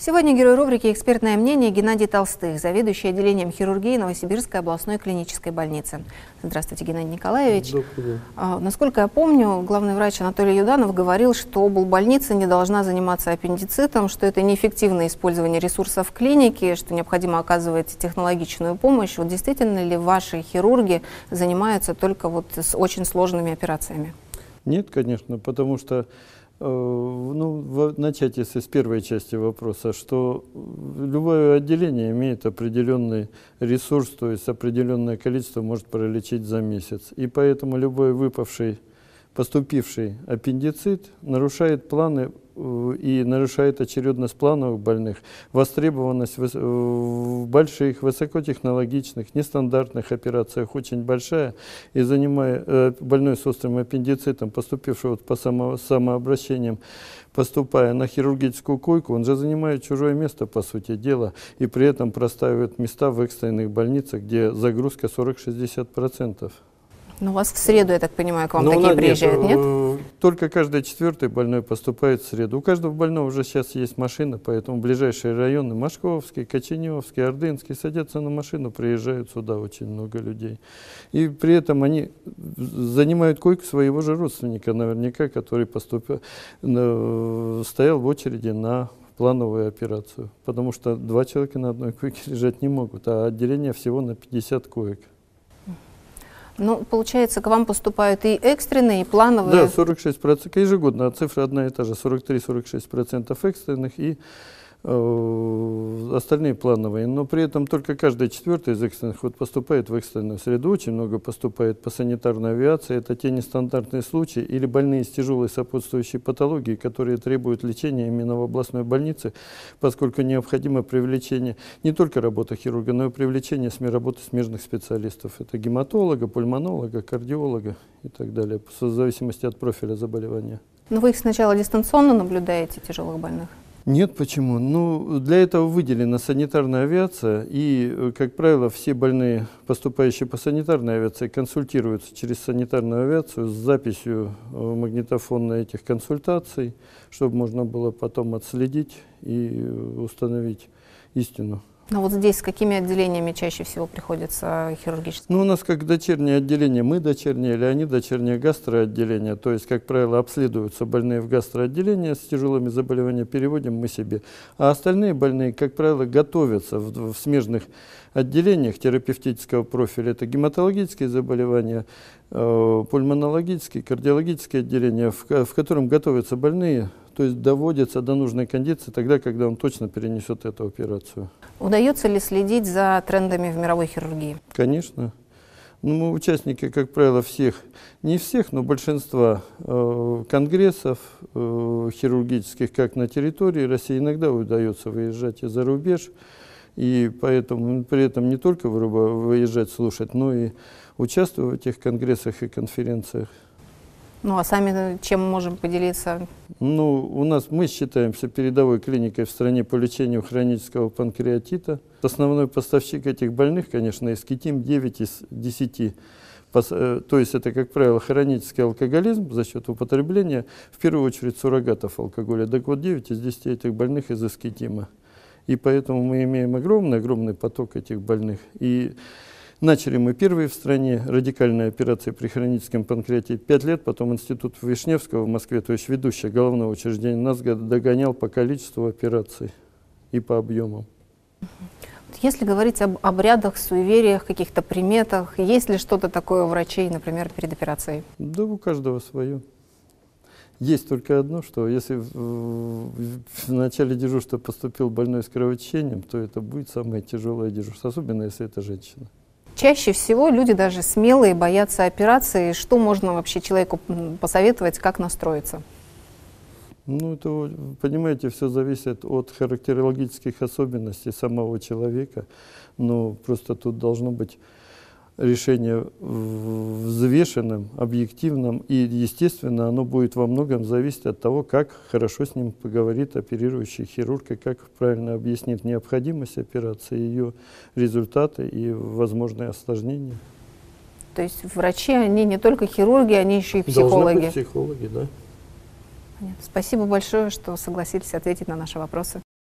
Сегодня герой рубрики «Экспертное мнение» Геннадий Толстых, заведующий отделением хирургии Новосибирской областной клинической больницы. Здравствуйте, Геннадий Николаевич. Добрый день. Насколько я помню, главный врач Анатолий Юданов говорил, что облбольница не должна заниматься аппендицитом, что это неэффективное использование ресурсов клиники, что необходимо оказывать технологичную помощь. Вот действительно ли ваши хирурги занимаются только вот с очень сложными операциями? Нет, конечно, потому что начать если с первой части вопроса, что любое отделение имеет определенный ресурс, то есть определенное количество может пролечить за месяц. И поэтому любой поступивший аппендицит нарушает планы и нарушает очередность плановых больных, востребованность в больших, высокотехнологичных, нестандартных операциях очень большая, и занимая больной с острым аппендицитом, поступивший по самообращениям, поступая на хирургическую койку, он же занимает чужое место, по сути дела, и при этом простаивает места в экстренных больницах, где загрузка 40–60%. Но у вас в среду, я так понимаю, к вам такие приезжают, нет? Только каждый четвертый больной поступает в среду. У каждого больного уже сейчас есть машина, поэтому ближайшие районы, Машковский, Коченевский, Ордынский, садятся на машину, приезжают сюда очень много людей. И при этом они занимают койку своего же родственника, наверняка, который стоял в очереди на плановую операцию. Потому что 2 человека на одной койке лежать не могут, а отделение всего на 50 коек. Ну, получается, к вам поступают и экстренные, и плановые? Да, 46%. Ежегодно, цифра одна и та же, 43–46% экстренных и остальные плановые. Но при этом только каждый четвертый из экстренных поступает в экстренную среду. Очень много поступает по санитарной авиации. Это те нестандартные случаи или больные с тяжелой сопутствующей патологией, которые требуют лечения именно в областной больнице, поскольку необходимо привлечение не только работы хирурга, но и привлечение работы смежных специалистов. Это гематолога, пульмонолога, кардиолога и так далее, в зависимости от профиля заболевания. Но вы их сначала дистанционно наблюдаете, тяжелых больных? Нет, почему? Ну, для этого выделена санитарная авиация, и, как правило, все больные, поступающие по санитарной авиации, консультируются через санитарную авиацию с записью магнитофона этих консультаций, чтобы можно было потом отследить и установить истину. Но вот здесь с какими отделениями чаще всего приходится хирургическое? Ну, у нас как дочернее отделение, мы дочернее или они дочернее гастроотделение, то есть, как правило, обследуются больные в гастроотделение с тяжелыми заболеваниями, переводим мы себе. А остальные больные, как правило, готовятся в смежных отделениях терапевтического профиля. Это гематологические заболевания, пульмонологические, кардиологические отделения, в котором готовятся больные, то есть доводятся до нужной кондиции тогда, когда он точно перенесет эту операцию. Удается ли следить за трендами в мировой хирургии? Конечно. Ну, мы участники, как правило, всех, не всех, но большинства конгрессов хирургических, как на территории России, иногда удается выезжать и за рубеж. И поэтому при этом не только выезжать слушать, но и участвовать в этих конгрессах и конференциях. Ну, а сами чем можем поделиться? Ну, мы считаемся передовой клиникой в стране по лечению хронического панкреатита. Основной поставщик этих больных, конечно, Искитим, 9 из 10. То есть это, как правило, хронический алкоголизм за счет употребления, в первую очередь, суррогатов алкоголя. Так вот, 9 из 10 этих больных из Искитима. И поэтому мы имеем огромный поток этих больных. И начали мы первые в стране радикальные операции при хроническом панкреатите 5 лет, потом Институт Вишневского в Москве, то есть ведущее головное учреждение, нас догонял по количеству операций и по объемам. Если говорить об обрядах, суевериях, каких-то приметах, есть ли что-то такое у врачей, например, перед операцией? Да, у каждого свое. Есть только одно, что если в начале дежурства поступил больной с кровотечением, то это будет самое тяжелое дежурство, особенно если это женщина. Чаще всего люди даже смелые боятся операции. Что можно вообще человеку посоветовать, как настроиться? Ну, это, понимаете, все зависит от характерологических особенностей самого человека. Но просто тут должно быть решение взвешенным, объективным, и, естественно, оно будет во многом зависеть от того, как хорошо с ним поговорит оперирующий хирург, и как правильно объяснит необходимость операции, ее результаты и возможные осложнения. То есть врачи, они не только хирурги, они еще и психологи. Должны быть психологи, да. Спасибо большое, что согласились ответить на наши вопросы.